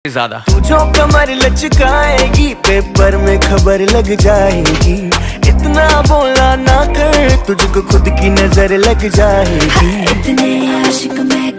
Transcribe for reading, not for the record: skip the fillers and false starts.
ज्यादा। तू जो कमर लचकाएगी पेपर में खबर लग जाएगी, इतना बोला ना कर तुझको खुद की नजर लग जाएगी। इतने आशिक मैं